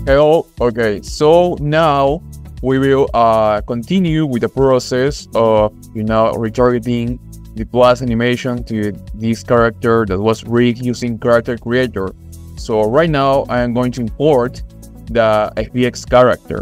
Hello. Okay, so now we will continue with the process of retargeting the Plask animation to this character that was rigged using character creator. So right now I am going to import the FBX character.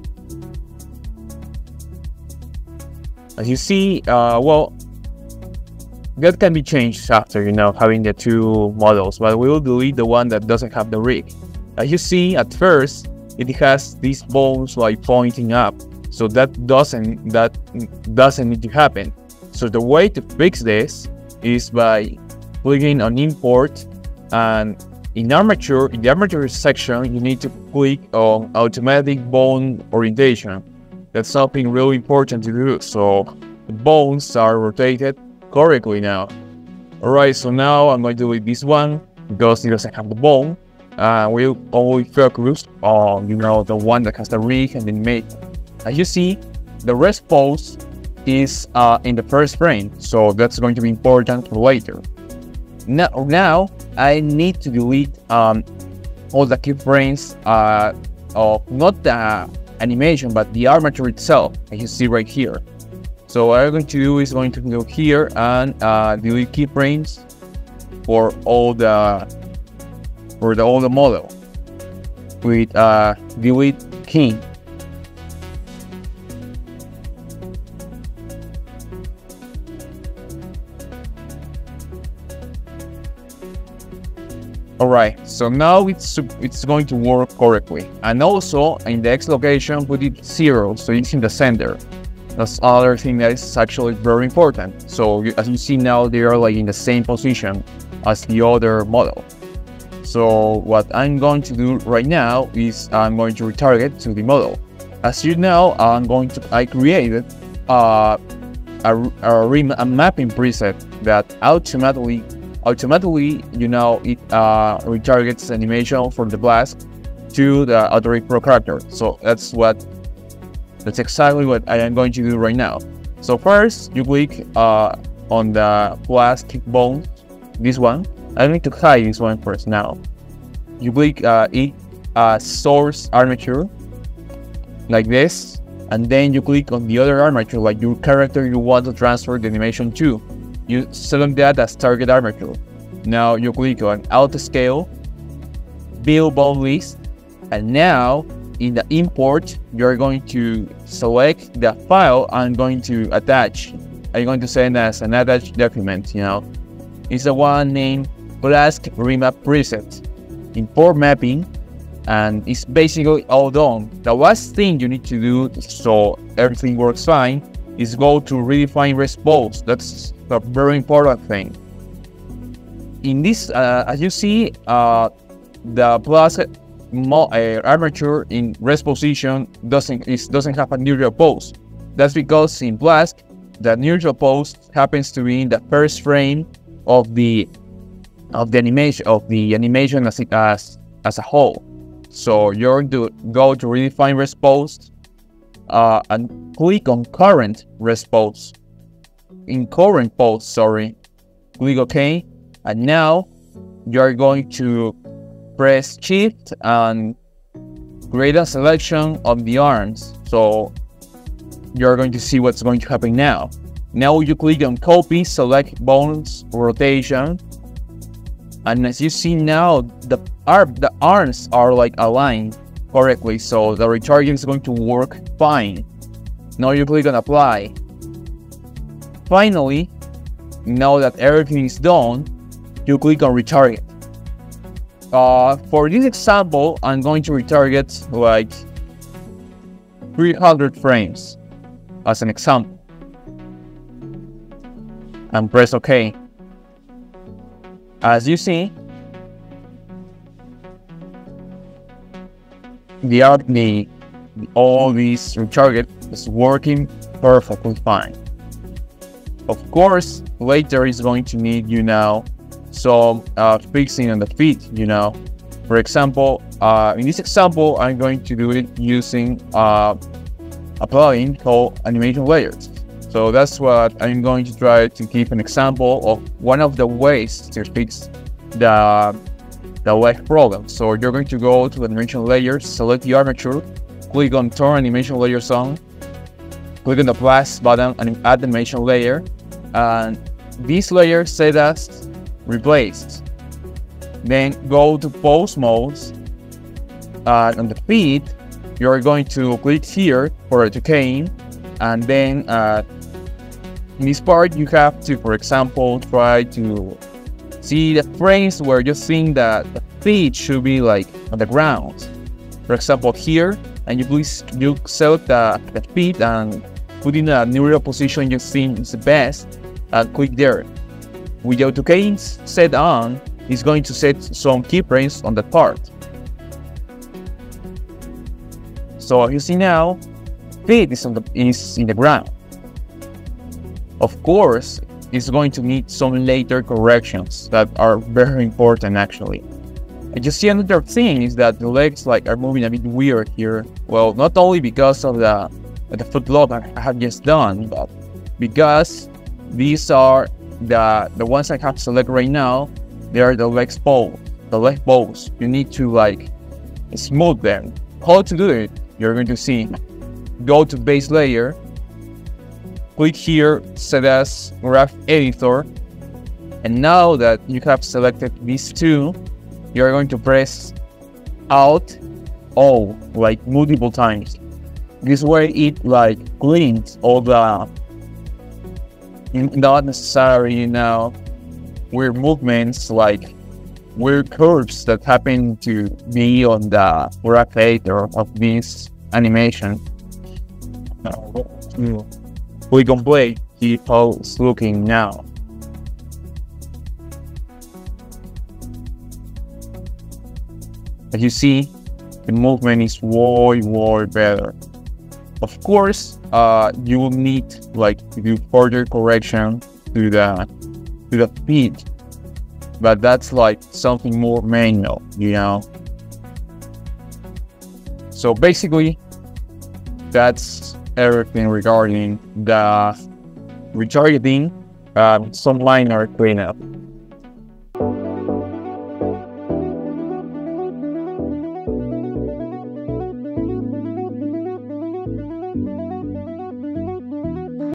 As you see, well, that can be changed after having the two models, but we will delete the one that doesn't have the rig. As you see, at first it has these bones like pointing up, so that doesn't need to happen. So the way to fix this is by clicking on import, and in the armature section you need to click on automatic bone orientation. That's something really important to do, so the bones are rotated correctly now. Alright, so now I'm going to delete this one because it doesn't have the bone. We'll only focus on the one that has the rig and the animation. As you see, the rest pose is in the first frame, so that's going to be important for later. Now I need to delete all the keyframes of not the animation but the armature itself, as you see right here. So what I'm going to do is going to go here and delete keyframes for all the model with delete key. Alright, so now it's going to work correctly, and also in the X location put it 0, so it's in the center. That's other thing that is actually very important. So as you see now, they are like in the same position as the other model. So what I'm going to do right now is I'm going to retarget to the model. As you know, I created a mapping preset that automatically it retargets animation from the Plask to the Autorig Pro character. So that's exactly what I am going to do right now. So first you click on the Plask bone, this one. I need to hide this one first now. You click source armature like this, and then you click on the other armature, like your character you want to transfer the animation to. You select that as target armature. Now you click on auto scale, build bone list, and now in the import you're going to select the file I'm going to attach. I'm going to send as an attached document. It's the one named Plask remap preset. Import mapping, and it's basically all done. The last thing you need to do so everything works fine is go to redefine rest pose. That's a very important thing. In this, as you see, the Plask armature in rest position doesn't have a neutral pose. That's because in Plask the neutral pose happens to be in the first frame of the animation as a whole. So you're going to go to redefine rest pose and click on current rest pose. In current pose, sorry, click OK, and now you're going to press Shift and create a selection of the arms. So you're going to see what's going to happen now. Now you click on copy, select bones rotation, and as you see now, the arms are like aligned correctly, so the retargeting is going to work fine. Now you click on apply. Finally, now that everything is done, you click on retarget. For this example, I'm going to retarget like 300 frames as an example, and press OK. As you see, all these retarget is working perfectly fine. Of course, later is going to need some fixing on the feet. For example, in this example, I'm going to do it using a plugin called Animation Layers. So that's what I'm going to try to give an example of one of the ways to fix the the leg problem. So you're going to go to the animation layer, select the armature, click on turn animation layers on, click on the plus button and add animation layer, and this layer set as replaced. Then go to pose modes, and on the feed you're going to click here for decaying, and then in this part you have to, for example, try to see the frames where you think that the feed should be like on the ground. For example, here, and you select the feed and put in a neural position you think is the best, and click there. With the decaying set on, it's going to set some keyframes on that part. So you see now, feed is in the ground. Of course, it's going to need some later corrections that are very important actually. And you see another thing is that the legs are moving a bit weird here. Well, not only because of the foot lock I have just done, but because these are the ones I have to select right now. They are the leg bows. You need to smooth them. How to do it? You're going to see. Go to base layer. Click here, set as graph editor, and now that you have selected these two, you are going to press Alt O multiple times. This way it cleans all the not necessary weird movements, weird curves that happen to be on the graph editor of this animation. We can play, see how it's looking now. As you see, the movement is way better. Of course, you will need to do further correction to the feed, but that's something more manual, So basically, that's everything regarding the retargeting, some minor cleanup.